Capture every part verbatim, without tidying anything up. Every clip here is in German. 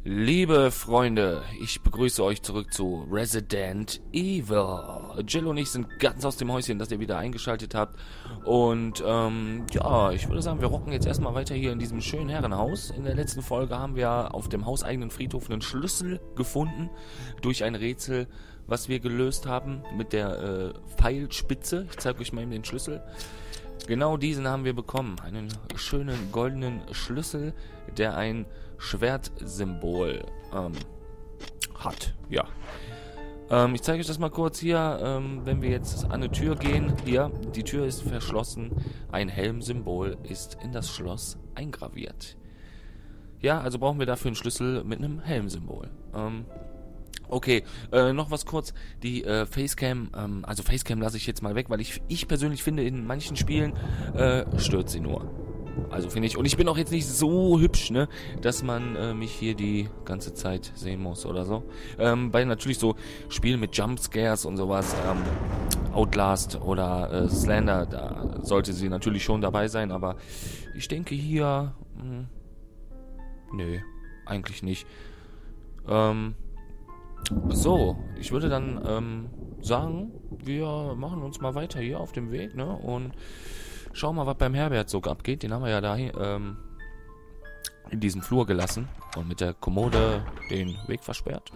Liebe Freunde, ich begrüße euch zurück zu Resident Evil. Jill und ich sind ganz aus dem Häuschen, dass ihr wieder eingeschaltet habt. Und ähm, ja, ich würde sagen, wir rocken jetzt erstmal weiter hier in diesem schönen Herrenhaus. In der letzten Folge haben wir auf dem hauseigenen Friedhof einen Schlüssel gefunden durch ein Rätsel, was wir gelöst haben mit der äh, Pfeilspitze. Ich zeige euch mal eben den Schlüssel. Genau diesen haben wir bekommen. Einen schönen goldenen Schlüssel, der ein Schwertsymbol ähm, hat. Ja. Ähm, ich zeige euch das mal kurz hier. Ähm, wenn wir jetzt an eine Tür gehen, hier, die Tür ist verschlossen. Ein Helmsymbol ist in das Schloss eingraviert. Ja, also brauchen wir dafür einen Schlüssel mit einem Helmsymbol. Ähm, Okay, äh, noch was kurz, die äh, Facecam, ähm, also Facecam lasse ich jetzt mal weg, weil ich ich persönlich finde, in manchen Spielen äh, stört sie nur. Also finde ich, und ich bin auch jetzt nicht so hübsch, ne, dass man äh, mich hier die ganze Zeit sehen muss oder so. Ähm, bei natürlich so Spielen mit Jumpscares und sowas, ähm, Outlast oder äh, Slender, da sollte sie natürlich schon dabei sein, aber ich denke hier, mh, nö, eigentlich nicht. Ähm... So, ich würde dann ähm, sagen, wir machen uns mal weiter hier auf dem Weg, ne? Und schauen mal, was beim Herbert so abgeht. Den haben wir ja da ähm, in diesem Flur gelassen und mit der Kommode den Weg versperrt.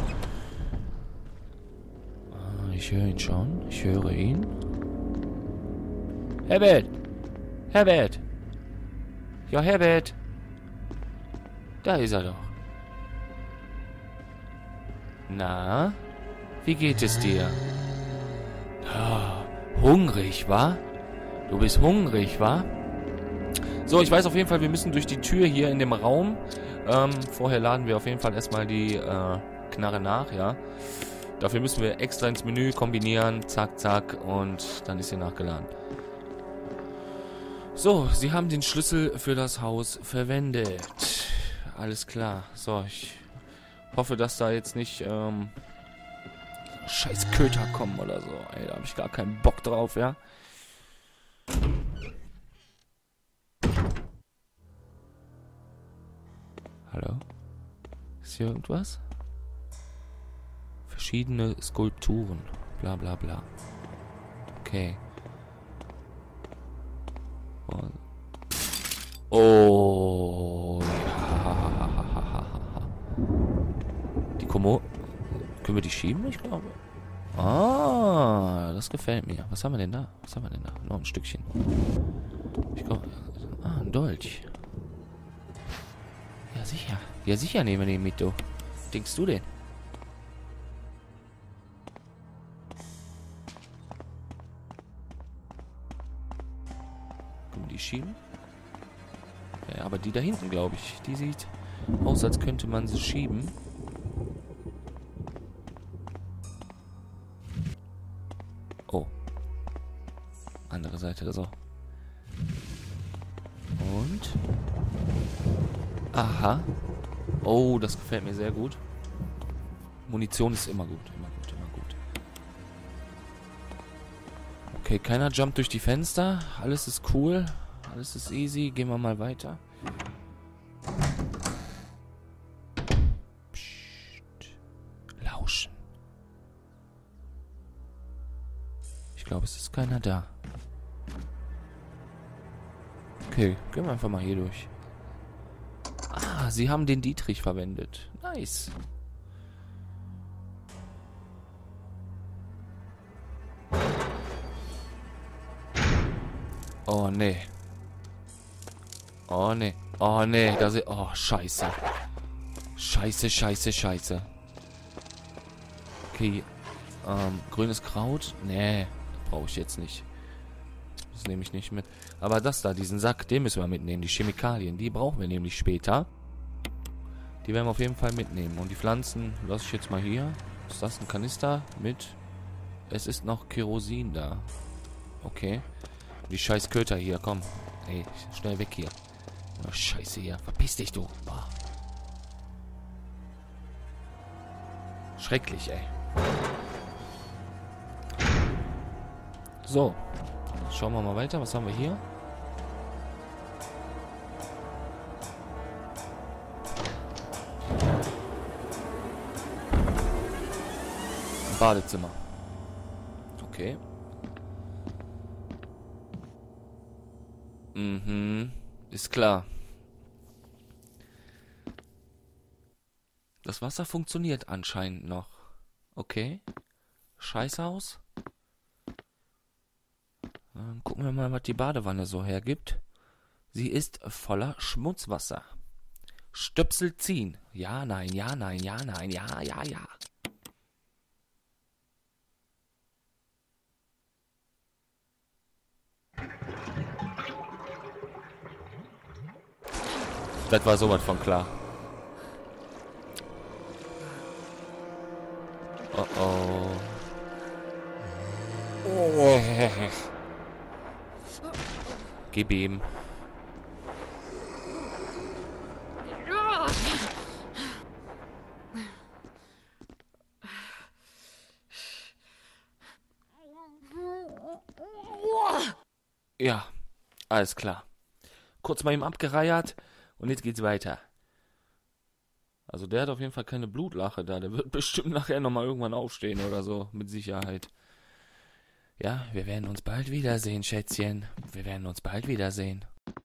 Ah, ich höre ihn schon. Ich höre ihn. Herbert! Herbert! Ja, Herbert! Da ist er doch. Na, wie geht es dir? Oh, hungrig, wa? Du bist hungrig, wa? So, ich weiß auf jeden Fall, wir müssen durch die Tür hier in dem Raum. Ähm, vorher laden wir auf jeden Fall erstmal die äh, Knarre nach, ja. Dafür müssen wir extra ins Menü kombinieren, zack, zack, und dann ist sie nachgeladen. So, sie haben den Schlüssel für das Haus verwendet. Alles klar. So, ich hoffe, dass da jetzt nicht ähm, scheiß Köter kommen oder so. Ey, da habe ich gar keinen Bock drauf, ja. Hallo? Ist hier irgendwas? Verschiedene Skulpturen. Bla bla bla. Okay. Und oh ja. Die Komo... Können wir die schieben? Ich glaube. Ah, das gefällt mir. Was haben wir denn da? Was haben wir denn da? Noch ein Stückchen. Ich glaube... Ah, ein Dolch. Ja, sicher. Ja, sicher nehmen wir den mit, du. Was denkst du denn? Können wir die schieben? Ja, aber die da hinten, glaube ich, die sieht aus, als könnte man sie schieben. Oh. Andere Seite, so. Und? Aha. Oh, das gefällt mir sehr gut. Munition ist immer gut, immer gut, immer gut. Okay, keiner jumpt durch die Fenster. Alles ist cool. Alles ist easy. Gehen wir mal weiter. Lauschen. Ich glaube, es ist keiner da. Okay, gehen wir einfach mal hier durch. Ah, sie haben den Dietrich verwendet. Nice. Oh, nee. Oh, nee. Oh, nee. Das ist... Oh, scheiße. Scheiße, scheiße, scheiße. Okay. Ähm, grünes Kraut? Nee. Brauche ich jetzt nicht. Das nehme ich nicht mit. Aber das da, diesen Sack, den müssen wir mitnehmen. Die Chemikalien, die brauchen wir nämlich später. Die werden wir auf jeden Fall mitnehmen. Und die Pflanzen lasse ich jetzt mal hier. Ist das ein Kanister mit... Es ist noch Kerosin da. Okay. Die scheiß Köter hier, komm. Ey, schnell weg hier. Oh, scheiße hier. Verpiss dich, du. Boah. Schrecklich, ey. So. Schauen wir mal weiter. Was haben wir hier? Badezimmer. Okay. Mhm. Ist klar. Das Wasser funktioniert anscheinend noch. Okay. Scheißhaus. Dann gucken wir mal, was die Badewanne so hergibt. Sie ist voller Schmutzwasser. Stöpsel ziehen. Ja, nein, ja, nein, ja, nein, ja, ja, ja. Das war sowas von klar. Oh oh. Oh. Gib ihm. Ja, alles klar. Kurz mal ihm abgereiert und jetzt geht's weiter. Also der hat auf jeden Fall keine Blutlache da. Der wird bestimmt nachher nochmal irgendwann aufstehen oder so, mit Sicherheit. Ja, wir werden uns bald wiedersehen, Schätzchen. Wir werden uns bald wiedersehen.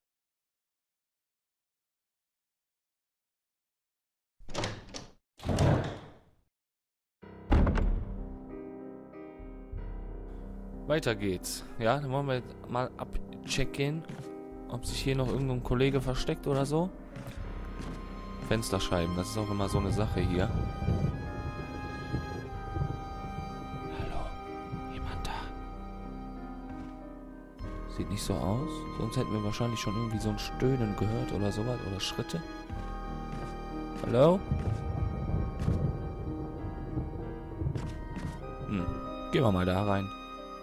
Weiter geht's. Ja, dann wollen wir jetzt mal abchecken, ob sich hier noch irgendein Kollege versteckt oder so. Fensterscheiben, das ist auch immer so eine Sache hier. Hallo, jemand da? Sieht nicht so aus. Sonst hätten wir wahrscheinlich schon irgendwie so ein Stöhnen gehört oder sowas. Oder Schritte. Hallo? Hm, gehen wir mal da rein.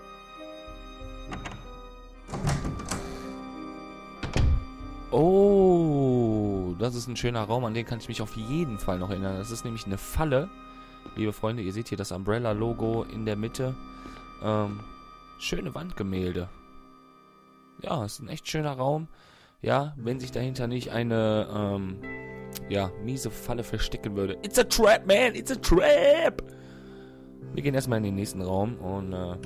Oh, das ist ein schöner Raum, an den kann ich mich auf jeden Fall noch erinnern. Das ist nämlich eine Falle. Liebe Freunde, ihr seht hier das Umbrella-Logo in der Mitte. Ähm, schöne Wandgemälde. Ja, es ist ein echt schöner Raum. Ja, wenn sich dahinter nicht eine, ähm, ja, miese Falle verstecken würde. It's a trap, man! It's a trap! Wir gehen erstmal in den nächsten Raum und, äh,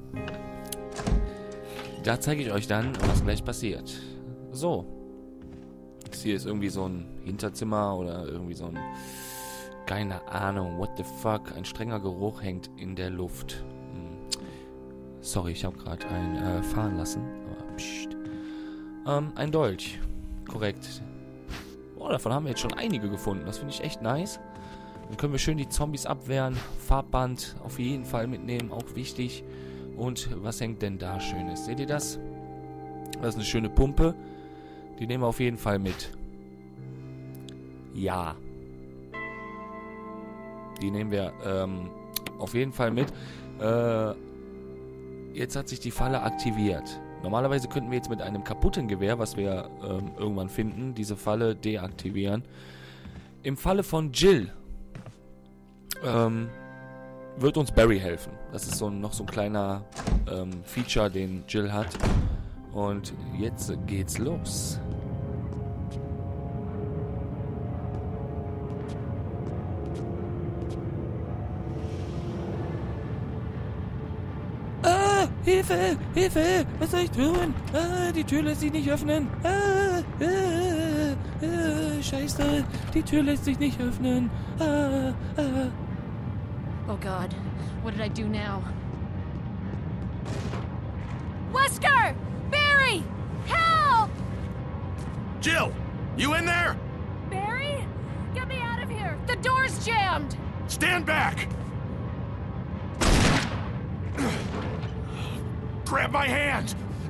da zeige ich euch dann, was gleich passiert. So. Das hier ist irgendwie so ein Hinterzimmer oder irgendwie so ein... Keine Ahnung, what the fuck. Ein strenger Geruch hängt in der Luft. Hm. Sorry, ich habe gerade ein äh, fahren lassen. Aber pst. Ähm, ein Dolch. Korrekt. Oh, davon haben wir jetzt schon einige gefunden. Das finde ich echt nice. Dann können wir schön die Zombies abwehren. Farbband auf jeden Fall mitnehmen, auch wichtig. Und was hängt denn da Schönes? Seht ihr das? Das ist eine schöne Pumpe. Die nehmen wir auf jeden Fall mit. Ja. Die nehmen wir ähm, auf jeden Fall mit. Äh, jetzt hat sich die Falle aktiviert. Normalerweise könnten wir jetzt mit einem kaputten Gewehr, was wir ähm, irgendwann finden, diese Falle deaktivieren. Im Falle von Jill ähm, wird uns Barry helfen. Das ist so noch so ein kleiner ähm, Feature, den Jill hat. Und jetzt geht's los. Ah, Hilfe, Hilfe, was soll ich tun? Ah, die Tür lässt sich nicht öffnen. Ah, ah, ah, Scheiße, die Tür lässt sich nicht öffnen. Ah, ah. Oh God, what did I do now? Wesker! Barry! Help! Jill! You in there? Barry? Get me out of here! The door's jammed! Stand back! Grab my hand!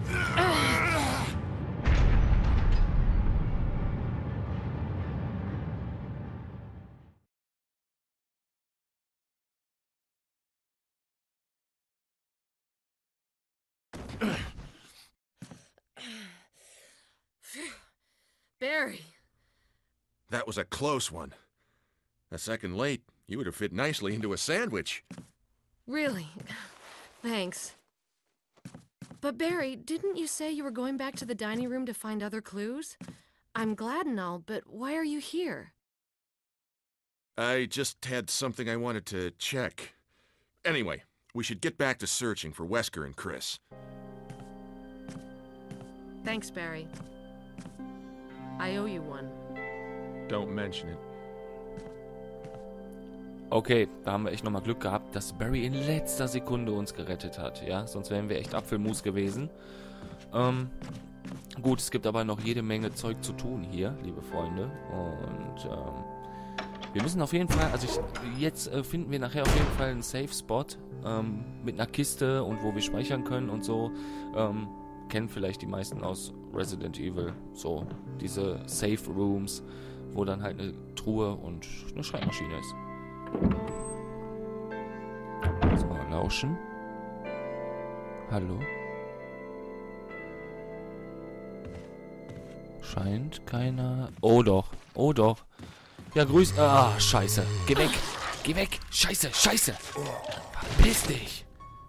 Barry. That was a close one. A second late, you would have fit nicely into a sandwich. Really? Thanks. But Barry, didn't you say you were going back to the dining room to find other clues? I'm glad and all, but why are you here? I just had something I wanted to check. Anyway, we should get back to searching for Wesker and Chris. Thanks, Barry. I owe you one. Don't mention it. Okay, da haben wir echt nochmal Glück gehabt, dass Barry in letzter Sekunde uns gerettet hat, ja? Sonst wären wir echt Apfelmus gewesen. Ähm, gut, es gibt aber noch jede Menge Zeug zu tun hier, liebe Freunde. Und, ähm, wir müssen auf jeden Fall, also ich, jetzt äh, finden wir nachher auf jeden Fall einen Safe-Spot, ähm, mit einer Kiste und wo wir speichern können und so. Ähm, kennen vielleicht die meisten aus Resident Evil, so diese Safe Rooms, wo dann halt eine Truhe und eine Schreibmaschine ist. So, lauschen. Hallo? Scheint keiner... Oh doch, oh doch. Ja, grüß... Ah, scheiße. Geh weg, geh weg. Scheiße, scheiße. Verpiss dich.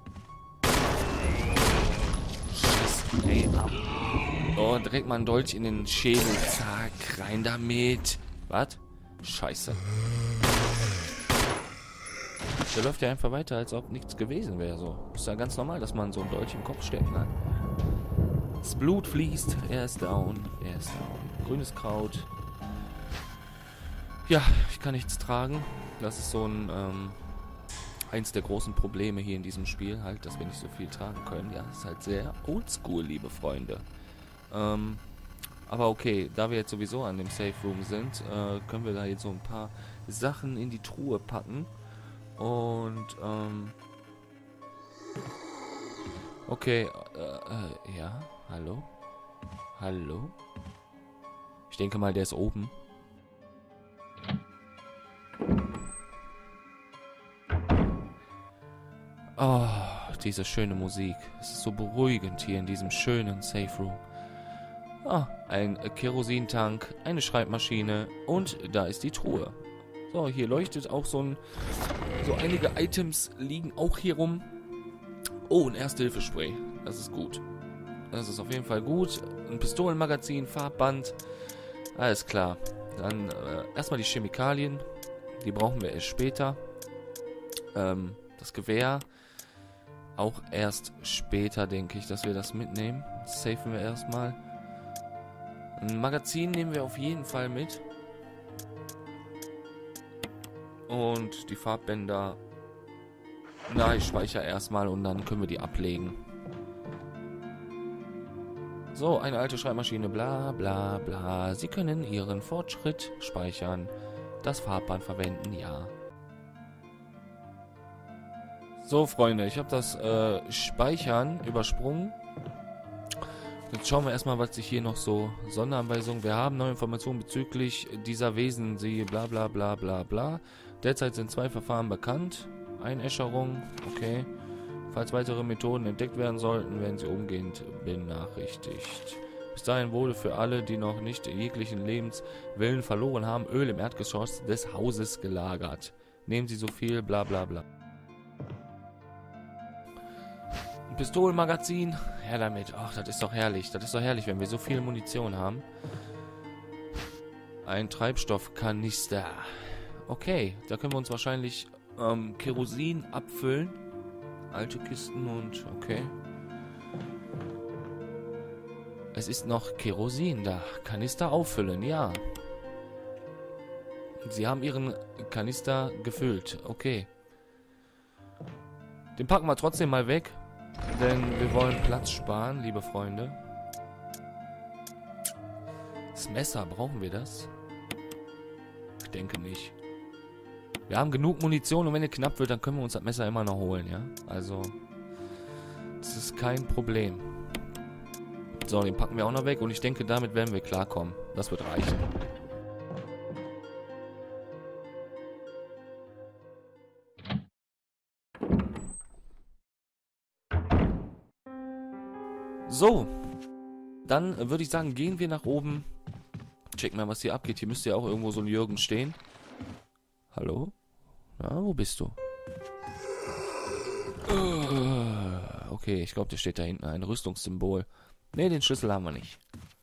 Scheiße, ey. Oh, direkt mal ein Dolch in den Schädel. Zack, rein damit. Was? Scheiße. Der läuft ja einfach weiter, als ob nichts gewesen wäre. So. Ist ja ganz normal, dass man so einen Dolch im Kopf stecken kann. Das Blut fließt. Er ist down. Er ist down. Grünes Kraut. Ja, ich kann nichts tragen. Das ist so ein, ähm, eins der großen Probleme hier in diesem Spiel. Halt, dass wir nicht so viel tragen können. Ja, das ist halt sehr oldschool, liebe Freunde. Ähm, aber okay, da wir jetzt sowieso an dem Safe Room sind, äh, können wir da jetzt so ein paar Sachen in die Truhe packen. Und, ähm... Okay, äh, äh, ja, hallo? Hallo? Ich denke mal, der ist oben. Oh, diese schöne Musik. Es ist so beruhigend hier in diesem schönen Safe Room. Ah, ein Kerosintank, eine Schreibmaschine und da ist die Truhe. So, hier leuchtet auch so ein... So einige Items liegen auch hier rum. Oh, ein Erste-Hilfe-Spray. Das ist gut. Das ist auf jeden Fall gut. Ein Pistolenmagazin, Farbband. Alles klar. Dann äh, erstmal die Chemikalien. Die brauchen wir erst später. Ähm, das Gewehr. Auch erst später, denke ich, dass wir das mitnehmen. Das safen wir erstmal. Ein Magazin nehmen wir auf jeden Fall mit. Und die Farbbänder. Na, ich speichere erstmal und dann können wir die ablegen. So, eine alte Schreibmaschine, bla bla bla. Sie können Ihren Fortschritt speichern. Das Farbband verwenden, ja. So, Freunde, ich habe das äh, Speichern übersprungen. Jetzt schauen wir erstmal, was sich hier noch so... Sonderanweisungen. Wir haben neue Informationen bezüglich dieser Wesen. Siehe bla bla bla bla bla. Derzeit sind zwei Verfahren bekannt. Einäscherung, okay. Falls weitere Methoden entdeckt werden sollten, werden sie umgehend benachrichtigt. Bis dahin wurde für alle, die noch nicht jeglichen Lebenswillen verloren haben, Öl im Erdgeschoss des Hauses gelagert. Nehmen Sie so viel, bla bla bla. Ein Pistolenmagazin, her damit. Ach, das ist doch herrlich. Das ist doch herrlich, wenn wir so viel Munition haben. Ein Treibstoffkanister. Okay, da können wir uns wahrscheinlich ähm, Kerosin abfüllen. Alte Kisten und okay. Es ist noch Kerosin da. Kanister auffüllen, ja. Sie haben ihren Kanister gefüllt. Okay. Den packen wir trotzdem mal weg. Denn wir wollen Platz sparen, liebe Freunde. Das Messer, brauchen wir das? Ich denke nicht. Wir haben genug Munition und wenn es knapp wird, dann können wir uns das Messer immer noch holen, ja? Also, das ist kein Problem. So, den packen wir auch noch weg und ich denke, damit werden wir klarkommen. Das wird reichen. So, dann würde ich sagen, gehen wir nach oben. Checken mal, was hier abgeht. Hier müsste ja auch irgendwo so ein Jürgen stehen. Hallo? Na, wo bist du? Okay, ich glaube, der steht da hinten. Ein Rüstungssymbol. Ne, den Schlüssel haben wir nicht.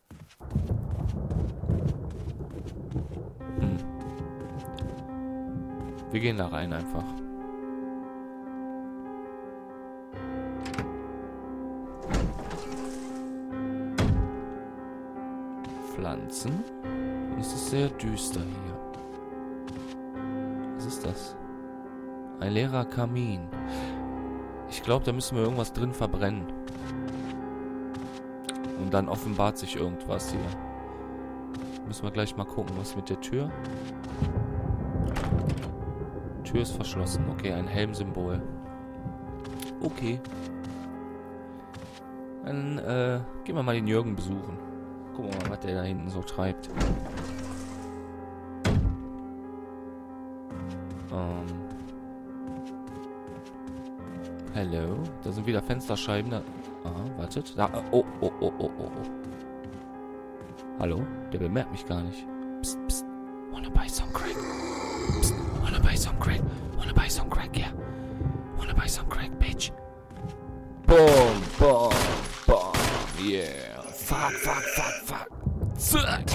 Hm. Wir gehen da rein einfach. Pflanzen. Und es ist sehr düster hier. Was ist das? Ein leerer Kamin. Ich glaube, da müssen wir irgendwas drin verbrennen. Und dann offenbart sich irgendwas hier. Müssen wir gleich mal gucken, was mit der Tür. Tür ist verschlossen. Okay, ein Helmsymbol. Okay. Dann äh, gehen wir mal den Jürgen besuchen. Gucken wir mal, was der da hinten so treibt. Ähm. Hallo. Da sind wieder Fensterscheiben. Da ah, wartet. Da. Oh, oh, oh, oh, oh, oh. Hallo? Der bemerkt mich gar nicht. Psst, psst. Wanna buy some crack? Psst. Wanna buy some crack? Wanna buy some crack, yeah? Wanna buy some crack, bitch? Boom, boom, boom. Yeah. Fuck, fuck, fuck, fuck. Zack.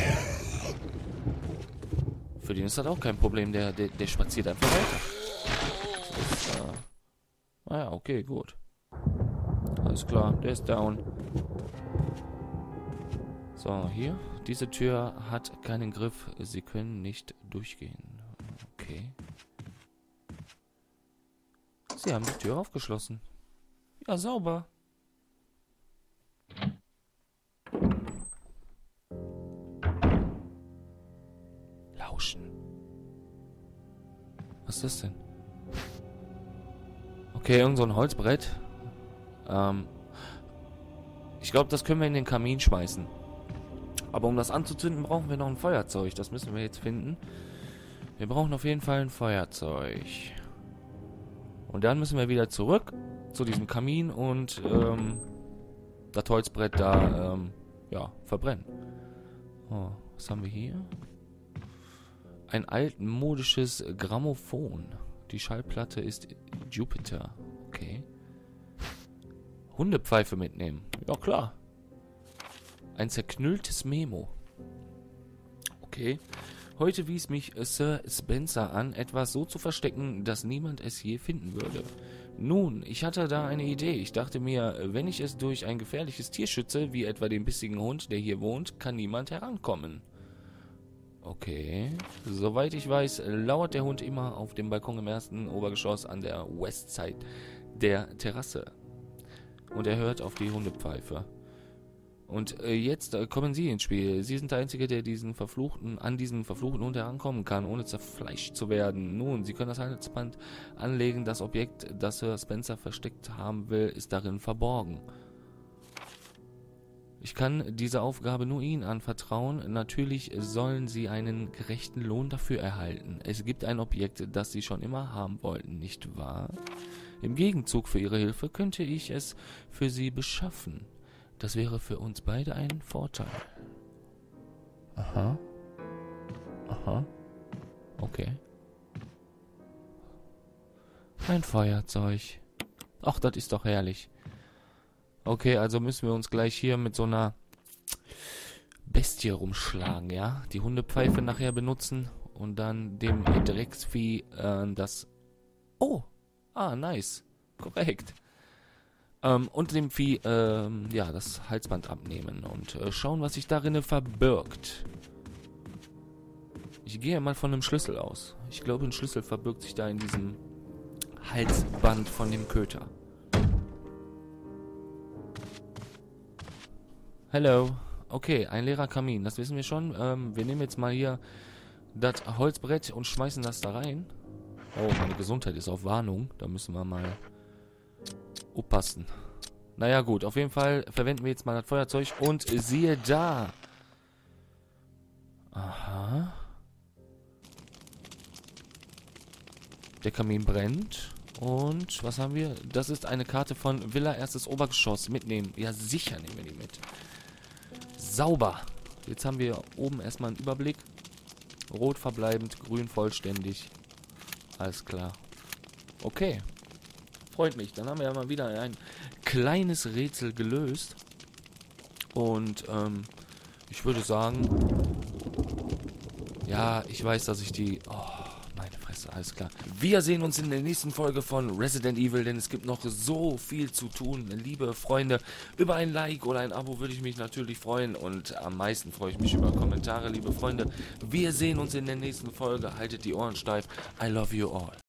Für den ist das auch kein Problem. Der, der, der spaziert einfach weiter. Das ist, äh... Naja, okay, gut. Alles klar, der ist down. So, hier. Diese Tür hat keinen Griff. Sie können nicht durchgehen. Okay. Sie haben die Tür aufgeschlossen. Ja, sauber. Lauschen. Was ist das denn? Okay, irgend so ein Holzbrett. Ähm, ich glaube, das können wir in den Kamin schmeißen. Aber um das anzuzünden, brauchen wir noch ein Feuerzeug. Das müssen wir jetzt finden. Wir brauchen auf jeden Fall ein Feuerzeug. Und dann müssen wir wieder zurück zu diesem Kamin und ähm, das Holzbrett da ähm, ja, verbrennen. Oh, was haben wir hier? Ein altmodisches Grammophon. Die Schallplatte ist Jupiter. Okay. Hundepfeife mitnehmen. Ja, klar. Ein zerknülltes Memo. Okay. Heute wies mich Sir Spencer an, etwas so zu verstecken, dass niemand es je finden würde. Nun, ich hatte da eine Idee. Ich dachte mir, wenn ich es durch ein gefährliches Tier schütze, wie etwa den bissigen Hund, der hier wohnt, kann niemand herankommen. Okay. Soweit ich weiß, lauert der Hund immer auf dem Balkon im ersten Obergeschoss an der Westside der Terrasse. Und er hört auf die Hundepfeife. Und äh, jetzt äh, kommen Sie ins Spiel. Sie sind der Einzige, der diesen verfluchten, an diesen verfluchten Hund herankommen kann, ohne zerfleischt zu werden. Nun, Sie können das Halsband anlegen. Das Objekt, das Sir Spencer versteckt haben will, ist darin verborgen. Ich kann diese Aufgabe nur Ihnen anvertrauen. Natürlich sollen Sie einen gerechten Lohn dafür erhalten. Es gibt ein Objekt, das Sie schon immer haben wollten, nicht wahr? Im Gegenzug für Ihre Hilfe könnte ich es für Sie beschaffen. Das wäre für uns beide ein Vorteil. Aha. Aha. Okay. Ein Feuerzeug. Ach, das ist doch herrlich. Okay, also müssen wir uns gleich hier mit so einer Bestie rumschlagen, ja? Die Hundepfeife nachher benutzen und dann dem Drecksvieh äh, das... Oh! Ah, nice. Korrekt. Ähm, und dem Vieh, ähm, ja, das Halsband abnehmen und äh, schauen, was sich darin verbirgt. Ich gehe mal von einem Schlüssel aus. Ich glaube, ein Schlüssel verbirgt sich da in diesem Halsband von dem Köter. Hello. Okay, ein leerer Kamin, das wissen wir schon. Ähm, wir nehmen jetzt mal hier das Holzbrett und schmeißen das da rein. Oh, meine Gesundheit ist auf Warnung. Da müssen wir mal aufpassen. Naja gut, auf jeden Fall verwenden wir jetzt mal das Feuerzeug und siehe da. Aha. Der Kamin brennt. Und was haben wir? Das ist eine Karte von Villa erstes Obergeschoss. Mitnehmen. Ja, sicher nehmen wir die mit. Sauber. Jetzt haben wir oben erstmal einen Überblick. Rot verbleibend, grün vollständig. Alles klar. Okay. Freut mich. Dann haben wir ja mal wieder ein kleines Rätsel gelöst. Und ähm, ich würde sagen... Ja, ich weiß, dass ich die... Oh, meine Fresse, alles klar. Wir sehen uns in der nächsten Folge von Resident Evil, denn es gibt noch so viel zu tun. Liebe Freunde, über ein Like oder ein Abo würde ich mich natürlich freuen und am meisten freue ich mich über Kommentare, liebe Freunde. Wir sehen uns in der nächsten Folge. Haltet die Ohren steif. I love you all.